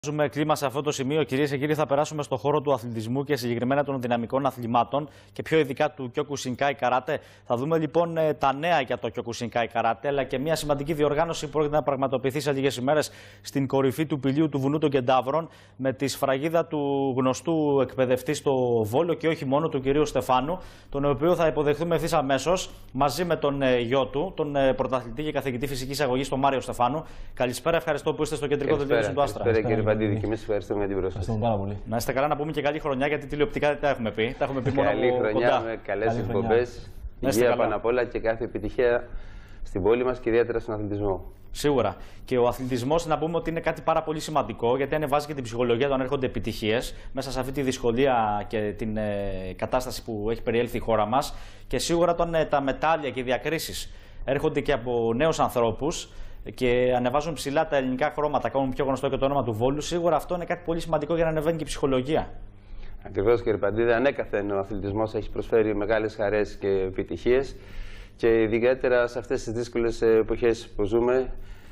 Βάζουμε κλίμα σε αυτό το σημείο, κυρίες και κύριοι. Θα περάσουμε στο χώρο του αθλητισμού και συγκεκριμένα των δυναμικών αθλημάτων και πιο ειδικά του Kyokushinkai Karate. Θα δούμε λοιπόν τα νέα για το Kyokushinkai Karate, αλλά και μια σημαντική διοργάνωση που πρόκειται να πραγματοποιηθεί σε λίγες ημέρες στην κορυφή του πηλίου του βουνού των Κεντάβρων, με τη σφραγίδα του γνωστού εκπαιδευτή στο Βόλο και όχι μόνο, του κυρίου Στεφάνου, τον οποίο θα υποδεχθούμε ευθύς αμέσως μαζί με τον γιο του, τον πρωταθλητή και καθηγητή φυσικής αγωγής, τον Μάριο Στεφάνου. Καλησπέρα, ευχαριστώ που είστε στο κεντρικό δελτίο του Άστρα. Κύριε και εμείς ευχαριστούμε για την πρόσκληση. Πάρα πολύ. Να είστε καλά, να πούμε και καλή χρονιά, γιατί τηλεοπτικά δεν τα έχουμε πει. Τα έχουμε πει μόνο καλή χρονιά κοντά. με καλές εκπομπές, υγεία πάνω απ' όλα και κάθε επιτυχία στην πόλη μας και ιδιαίτερα στον αθλητισμό. Σίγουρα. Και ο αθλητισμός, να πούμε ότι είναι κάτι πάρα πολύ σημαντικό, γιατί ανεβάζει και την ψυχολογία όταν έρχονται επιτυχίες μέσα σε αυτή τη δυσκολία και την κατάσταση που έχει περιέλθει η χώρα μας. Και σίγουρα όταν τα μετάλλια και οι διακρίσεις έρχονται και από νέους ανθρώπους και ανεβάζουν ψηλά τα ελληνικά χρώματα, κάνουν πιο γνωστό και το όνομα του Βόλου, σίγουρα αυτό είναι κάτι πολύ σημαντικό για να ανεβαίνει και η ψυχολογία. Ακριβώς, κύριε Παντίδη, ανέκαθεν ο αθλητισμός έχει προσφέρει μεγάλες χαρές και επιτυχίες και ιδιαίτερα σε αυτές τις δύσκολες εποχές που ζούμε,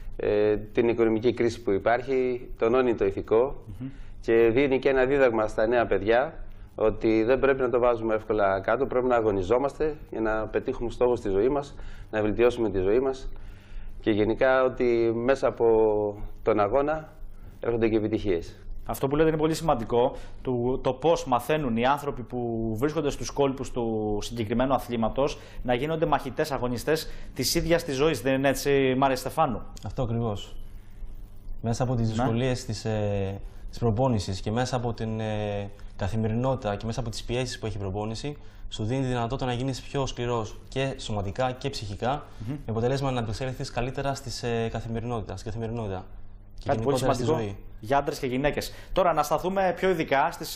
την οικονομική κρίση που υπάρχει, τονώνει το ηθικό και δίνει και ένα δίδαγμα στα νέα παιδιά ότι δεν πρέπει να το βάζουμε εύκολα κάτω, πρέπει να αγωνιζόμαστε για να πετύχουμε στόχους στη ζωή μας, να βελτιώσουμε τη ζωή μας. Και γενικά ότι μέσα από τον αγώνα έρχονται και επιτυχίες. Αυτό που λέτε είναι πολύ σημαντικό, το πώς μαθαίνουν οι άνθρωποι που βρίσκονται στους κόλπους του συγκεκριμένου αθλήματος να γίνονται μαχητές, αγωνιστές της ίδιας της ζωής. Δεν είναι έτσι, Μάρια Στεφάνου? Αυτό ακριβώς. Μέσα από τις δυσκολίες της προπόνησης και μέσα από την καθημερινότητα και μέσα από τις πιέσεις που έχει η προπόνηση, σου δίνει τη δυνατότητα να γίνεις πιο σκληρός και σωματικά και ψυχικά, με αποτέλεσμα να ανταπεξέλθεις καλύτερα στην καθημερινότητα. Κάτι πολύ σημαντικό για άντρες και γυναίκες. Τώρα να σταθούμε πιο ειδικά στις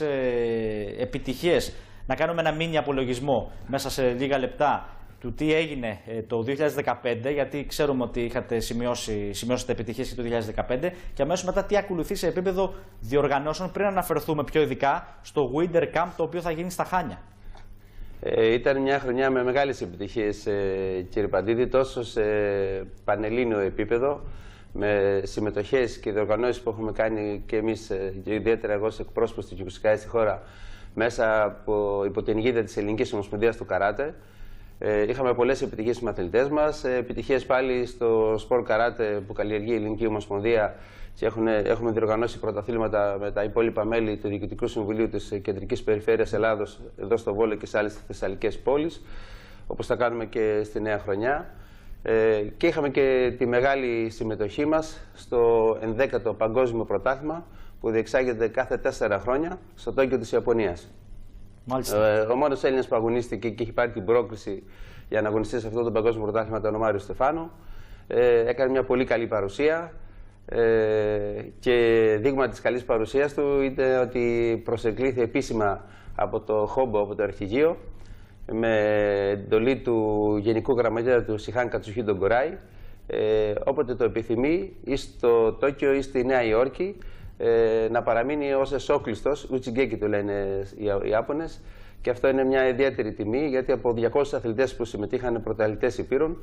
επιτυχίες, να κάνουμε ένα μίνι απολογισμό μέσα σε λίγα λεπτά του τι έγινε το 2015, γιατί ξέρουμε ότι σημειώσετε επιτυχίες και το 2015, και αμέσως μετά τι ακολουθεί σε επίπεδο διοργανώσεων, πριν αναφερθούμε πιο ειδικά στο Winter Camp, το οποίο θα γίνει στα Χάνια. Ήταν μια χρονιά με μεγάλες επιτυχίες, κύριε Παντίδη, τόσο σε πανελλήνιο επίπεδο, με συμμετοχές και διοργανώσεις που έχουμε κάνει και εμείς, και ιδιαίτερα εγώ ως εκπρόσωπος του Kyokushinkai στη χώρα, μέσα υπό την αιγίδα της Ελληνικής Ομοσπονδίας του Καράτε. Είχαμε πολλές επιτυχίες στους αθλητές μας, επιτυχίες πάλι στο σπορ καράτε που καλλιεργεί η Ελληνική Ομοσπονδία και έχουμε διοργανώσει πρωταθλήματα με τα υπόλοιπα μέλη του Διοικητικού Συμβουλίου της Κεντρικής Περιφέρειας Ελλάδος, εδώ στο Βόλο και σε άλλες θεσσαλικές πόλεις, όπως θα κάνουμε και στη νέα χρονιά. Και είχαμε και τη μεγάλη συμμετοχή μας στο 11ο Παγκόσμιο Πρωτάθλημα που διεξάγεται κάθε 4 χρόνια στο Τόκιο της Ιαπωνίας. Ο μόνος Έλληνας που αγωνίστηκε και έχει πάρει την πρόκριση για να αγωνιστεί σε αυτό το παγκόσμιο πρωτάθλημα ήταν ο Μάριο Στεφάνου. Έκανε μια πολύ καλή παρουσία και δείγμα της καλής παρουσίας του ήταν ότι προσεκλήθη επίσημα από το Χόμπο, από το αρχηγείο, με εντολή του Γενικού Γραμματέα του Σιχάν Κατσουχίντο Γκοράι, όποτε το επιθυμεί, ή στο Τόκιο ή στη Νέα Υόρκη, να παραμείνει ως εσόκλειστος, ουτσιγκέκι το λένε οι Ιάπωνες, και αυτό είναι μια ιδιαίτερη τιμή, γιατί από 200 αθλητές που συμμετείχαν πρωταθλητές υπήρων,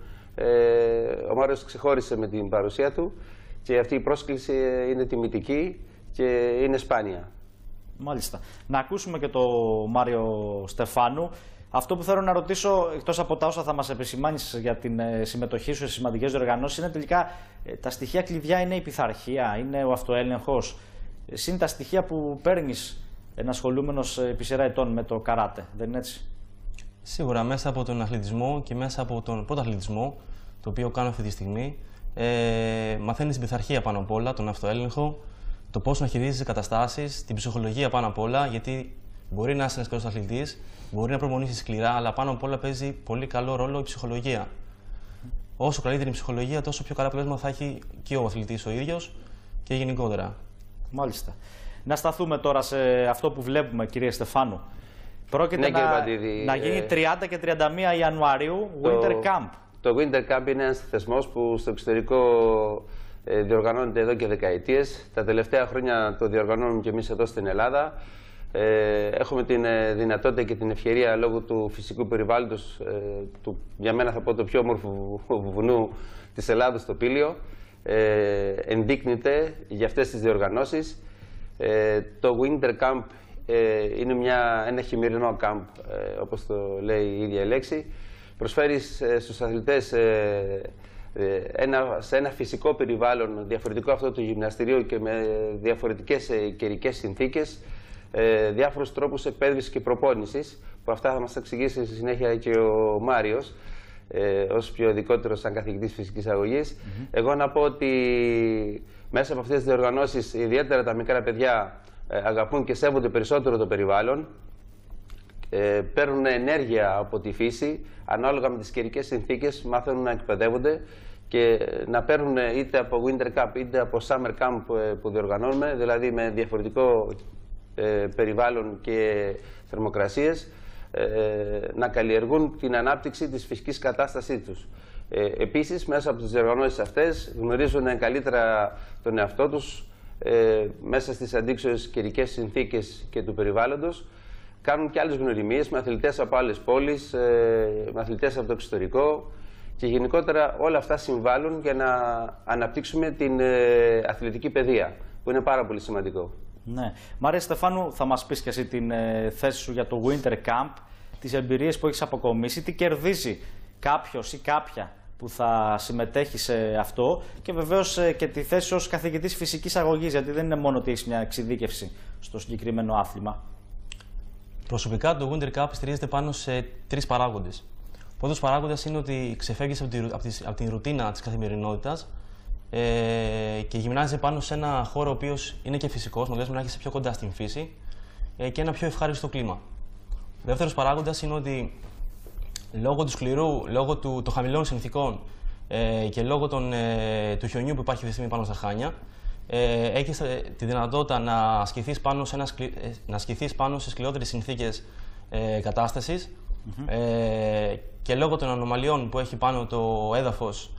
ο Μάριος ξεχώρισε με την παρουσία του και αυτή η πρόσκληση είναι τιμητική και είναι σπάνια. Μάλιστα. Να ακούσουμε και το Μάριο Στεφάνου. Αυτό που θέλω να ρωτήσω, εκτός από τα όσα θα μας επισημάνεις για την συμμετοχή σου σε σημαντικές διοργανώσεις, είναι τελικά τα στοιχεία κλειδιά, είναι η πειθαρχία, είναι ο αυτοέλεγχος, είναι τα στοιχεία που παίρνεις ενασχολούμενος επί σειρά ετών με το καράτε, δεν είναι έτσι? Σίγουρα μέσα από τον αθλητισμό και μέσα από τον πρωταθλητισμό, το οποίο κάνω αυτή τη στιγμή, μαθαίνεις την πειθαρχία πάνω απ' όλα, τον αυτοέλεγχο, το πώς να χειρίζεσαι καταστάσεις, την ψυχολογία πάνω απ' όλα, γιατί μπορεί να είσαι ένας καλός αθλητής, μπορεί να προπονήσεις σκληρά, αλλά πάνω απ' όλα παίζει πολύ καλό ρόλο η ψυχολογία. Όσο καλύτερη η ψυχολογία, τόσο πιο καλά αποτέλεσμα θα έχει και ο αθλητής ο ίδιος και γενικότερα. Μάλιστα. Να σταθούμε τώρα σε αυτό που βλέπουμε, κύριε Στεφάνου. Πρόκειται να γίνει 30 και 31 Ιανουαρίου Winter Camp. Το Winter Camp είναι ένας θεσμός που στο εξωτερικό διοργανώνεται εδώ και δεκαετίες. Τα τελευταία χρόνια το διοργανώνουμε και εμείς εδώ στην Ελλάδα. Έχουμε την δυνατότητα και την ευκαιρία λόγω του φυσικού περιβάλλοντος, για μένα θα πω το πιο όμορφο βουνού της Ελλάδος, το Πήλιο, ενδείκνυται για αυτές τις διοργανώσεις Το Winter Camp είναι ένα χειμερινό camp, όπως το λέει η ίδια λέξη. Προσφέρει στους αθλητές σε ένα φυσικό περιβάλλον διαφορετικό αυτό του γυμναστηρίου και με διαφορετικές καιρικές συνθήκες, διάφορους τρόπους εκπαίδευσης και προπόνησης, που αυτά θα μας εξηγήσει στη συνέχεια και ο Μάριος, ως πιο ειδικότερος σαν καθηγητής φυσικής αγωγής. Εγώ να πω ότι μέσα από αυτές τις διοργανώσεις, ιδιαίτερα τα μικρά παιδιά αγαπούν και σέβονται περισσότερο το περιβάλλον, παίρνουν ενέργεια από τη φύση, ανάλογα με τις καιρικές συνθήκες μάθουν να εκπαιδεύονται και να παίρνουν είτε από Winter Cup είτε από Summer Camp που διοργανώνουμε, δηλαδή με διαφορετικό περιβάλλον και θερμοκρασίες, να καλλιεργούν την ανάπτυξη της φυσικής κατάστασής τους. Επίσης, μέσα από τις διοργανώσεις αυτές γνωρίζουν καλύτερα τον εαυτό τους μέσα στις αντίξωες καιρικές συνθήκες και του περιβάλλοντος. Κάνουν και άλλες γνωριμίες με αθλητές από άλλες πόλεις, με αθλητές από το εξωτερικό και γενικότερα όλα αυτά συμβάλλουν για να αναπτύξουμε την αθλητική παιδεία, που είναι πάρα πολύ σημαντικό. Ναι. Μάρια Στεφάνου, θα μας πεις και εσύ την θέση σου για το Winter Camp, τις εμπειρίες που έχεις αποκομίσει, τι κερδίζει κάποιος ή κάποια που θα συμμετέχει σε αυτό και βεβαίως και τη θέση ως καθηγητής φυσικής αγωγής, γιατί δεν είναι μόνο ότι έχεις μια εξειδίκευση στο συγκεκριμένο άθλημα. Προσωπικά το Winter Cup στηρίζεται πάνω σε 3 παράγοντες. Ο πρώτος παράγοντας είναι ότι ξεφεύγεις από την ρουτίνα της καθημερινότητας και γυμνάζεσαι πάνω σε ένα χώρο ο οποίος είναι και φυσικός, με να έχεις πιο κοντά στην φύση και ένα πιο ευχάριστο κλίμα. Ο δεύτερος παράγοντας είναι ότι λόγω του σκληρού, λόγω των χαμηλών συνθηκών και λόγω του χιονιού που υπάρχει αυτή τη στιγμή πάνω στα Χάνια, έχεις τη δυνατότητα να ασκηθείς πάνω σε σκληρότερες συνθήκες κατάστασης και λόγω των ανομαλιών που έχει πάνω το έδαφος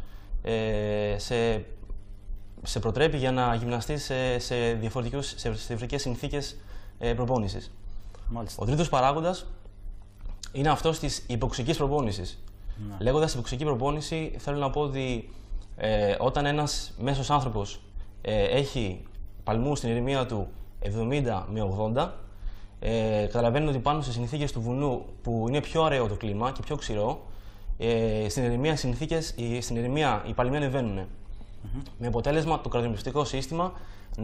σε προτρέπει για να γυμναστείς σε διαφορετικές συνθήκες προπόνησης. Μάλιστα. Ο τρίτος παράγοντας είναι αυτός της υποξικής προπόνησης. Λέγοντας υποξική προπόνηση, θέλω να πω ότι όταν ένας μέσος άνθρωπος έχει παλμούς στην ερημία του 70 με 80, καταλαβαίνουν ότι πάνω σε συνθήκες του βουνού που είναι πιο ωραίο το κλίμα και πιο ξηρό, στην ερημία οι παλμοί ανεβαίνουν. Με αποτέλεσμα το καρδιοπνευστικό σύστημα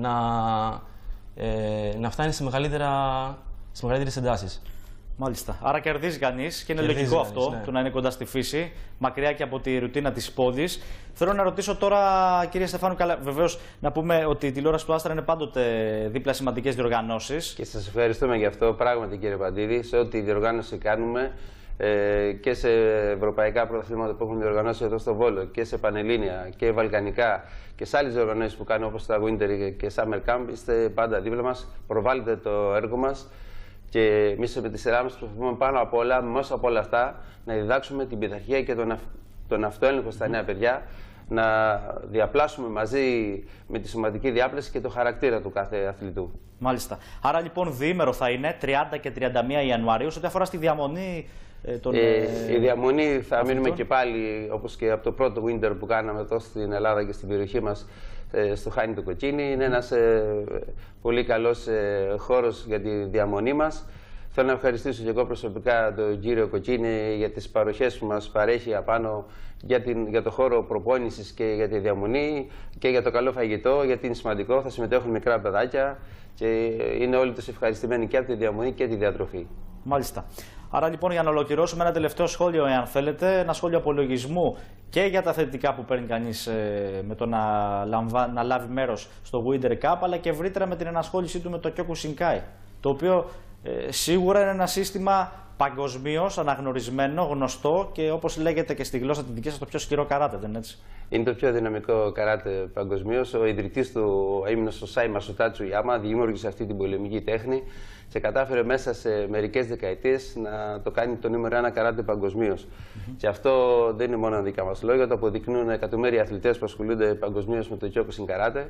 να φτάνει σε μεγαλύτερες εντάσεις. Μάλιστα. Άρα κερδίζει κανείς και είναι λογικό αυτό, ναι, το να είναι κοντά στη φύση, μακριά και από τη ρουτίνα της πόλης. Θέλω να ρωτήσω τώρα, κύριε Στεφάνου, βεβαίως να πούμε ότι η τηλεόραση του Άστρα είναι πάντοτε δίπλα σημαντικές διοργανώσεις. Και σας ευχαριστούμε γι' αυτό, πράγματι, κύριε Παντίδη, σε ό,τι διοργάνωση κάνουμε και σε ευρωπαϊκά πρωταθλήματα που έχουν διοργανώσει εδώ στο Βόλο και σε πανελλήνια και βαλκανικά και σε άλλες διοργανώσεις που κάνουμε όπως τα Winter και Summer Camp. Είστε πάντα δίπλα μας, προβάλλετε το έργο μας. Και εμείς με τη σειρά μας προσπαθούμε πάνω απ' όλα, μέσα από όλα αυτά, να διδάξουμε την πειθαρχία και τον αυτοέλεγχο στα νέα παιδιά, να διαπλάσουμε μαζί με τη σωματική διάπλαση και το χαρακτήρα του κάθε αθλητού. Μάλιστα. Άρα λοιπόν διήμερο θα είναι 30 και 31 Ιανουαρίου, σε ό,τι αφορά στη διαμονή των. Η διαμονή θα μείνουμε και πάλι, όπως και από το πρώτο Winter που κάναμε εδώ στην Ελλάδα και στην περιοχή μας, στο Χάνι του Κοκκίνη. Είναι ένας πολύ καλός χώρος για τη διαμονή μας. Θέλω να ευχαριστήσω και εγώ προσωπικά τον κύριο Κοκκίνη για τις παροχές που μας παρέχει απάνω για το χώρο προπόνησης και για τη διαμονή και για το καλό φαγητό, γιατί είναι σημαντικό. Θα συμμετέχουν μικρά παιδάκια και είναι όλοι τους ευχαριστημένοι και από τη διαμονή και τη διατροφή. Μάλιστα. Άρα λοιπόν, για να ολοκληρώσουμε, ένα τελευταίο σχόλιο, εάν θέλετε, ένα σχόλιο απολογισμού και για τα θετικά που παίρνει κανείς με το να λάβει μέρος στο Winter Cup, αλλά και ευρύτερα με την ενασχόλησή του με το Kyokushinkai, το οποίο σίγουρα είναι ένα σύστημα παγκοσμίως αναγνωρισμένο, γνωστό και όπως λέγεται και στη γλώσσα τη δική σας, το πιο σκληρό καράτε, δεν είναι έτσι? Είναι το πιο δυναμικό καράτε παγκοσμίως. Ο ιδρυτής του, ο έμεινος Σοσάι Μασουτάτσου Ιάμα, δημιούργησε αυτή την πολεμική τέχνη και κατάφερε μέσα σε μερικές δεκαετίες να το κάνει το νούμερο 1 καράτε παγκοσμίως. Και αυτό δεν είναι μόνο δικά μας λόγια, το αποδεικνύουν εκατομμύρια αθλητές που ασχολούνται παγκοσμίως με το Kyokushin καράτε.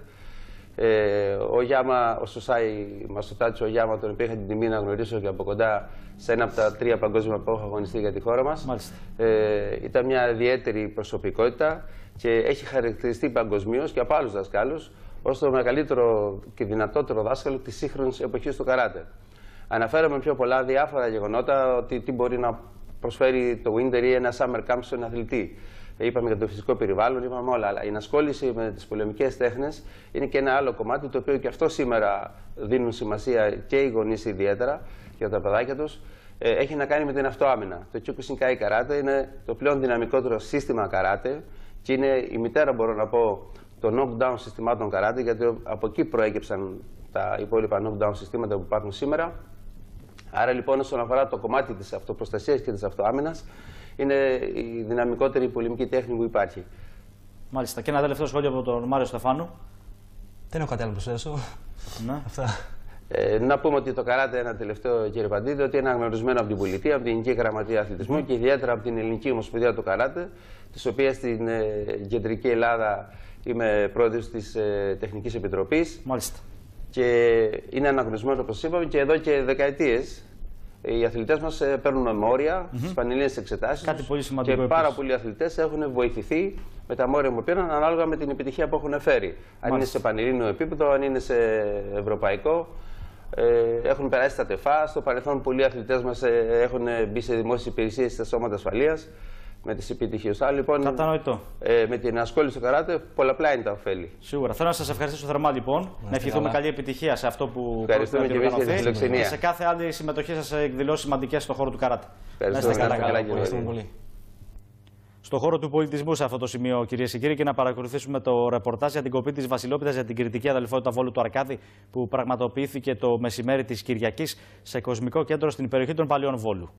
Ο Σοσάι Μασουτάτσου Ιάμα, τον οποίο είχα την τιμή να γνωρίσω και από κοντά σε ένα από τα 3 παγκόσμια που έχω αγωνιστεί για τη χώρα μας, ήταν μια ιδιαίτερη προσωπικότητα και έχει χαρακτηριστεί παγκοσμίως και από άλλους δασκάλους ως το μεγαλύτερο και δυνατότερο δάσκαλο της σύγχρονης εποχής του καράτε. Αναφέρομαι πιο πολλά διάφορα γεγονότα, ότι τι μπορεί να προσφέρει το Winter ή ένα Summer Camp στον αθλητή. Είπαμε για το φυσικό περιβάλλον, είπαμε όλα. Αλλά η ενασχόληση με τις πολεμικές τέχνες είναι και ένα άλλο κομμάτι, το οποίο και αυτό σήμερα δίνουν σημασία και οι γονείς ιδιαίτερα για τα παιδάκια τους. Έχει να κάνει με την αυτοάμυνα. Το Kyokushinkai Karate είναι το πλέον δυναμικότερο σύστημα καράτε και είναι η μητέρα, μπορώ να πω, των knockdown συστημάτων καράτε, γιατί από εκεί προέκυψαν τα υπόλοιπα knockdown συστήματα που υπάρχουν σήμερα. Άρα λοιπόν, όσον αφορά το κομμάτι της αυτοπροστασίας και της αυτοάμυνας, είναι η δυναμικότερη πολεμική τέχνη που υπάρχει. Μάλιστα. Και ένα τελευταίο σχόλιο από τον Μάριο Στεφάνου. Δεν έχω κάτι άλλο να προσθέσω. Ναι. Αυτά. Να πούμε ότι το καράτε, ένα τελευταίο, κύριε Παντίδη, ότι είναι αναγνωρισμένο από την πολιτεία, από την Γενική Γραμματεία Αθλητισμού και ιδιαίτερα από την Ελληνική Ομοσπονδία του Καράτε, της οποίας στην κεντρική Ελλάδα είμαι πρόεδρος της Τεχνικής Επιτροπής. Μάλιστα. Και είναι αναγνωρισμένο, όπως είπαμε, και εδώ και δεκαετίες οι αθλητές μας παίρνουν μεμόρια στις πανελλήνιες εξετάσεις. Κάτι πολύ σημαντικό. Και πάρα πολλοί αθλητές έχουν βοηθηθεί με τα μόρια που πήραν ανάλογα με την επιτυχία που έχουν φέρει. Αν είναι σε πανελλήνιο επίπεδο, αν είναι σε ευρωπαϊκό. Έχουν περάσει τα τεφά. Στο παρελθόν, πολλοί αθλητές μας έχουν μπει σε δημόσιες υπηρεσίες στα σώματα ασφαλείας με τις επιτυχίες. Άρα λοιπόν, κατανοητό. Με την ασχόληση στο καράτε, πολλαπλά είναι τα ωφέλη. Σίγουρα. Θέλω να σας ευχαριστήσω θερμά λοιπόν. Να ευχηθούμε καλή επιτυχία σε αυτό που ευχαριστούμε και εμείς για τη φιλοξενία. Και σε κάθε άλλη συμμετοχή σας σε εκδηλώσεις σημαντικές στον χώρο του καράτε. Ευχαριστούμε πολύ. Στον χώρο του πολιτισμού, σε αυτό το σημείο, κυρίες και κύριοι, και να παρακολουθήσουμε το ρεπορτάζ για την κοπή της Βασιλόπιτας για την κριτική αδελφότητα Βόλου του Αρκάδη, που πραγματοποιήθηκε το μεσημέρι της Κυριακής σε κοσμικό κέντρο στην περιοχή των Παλαιών Βόλου.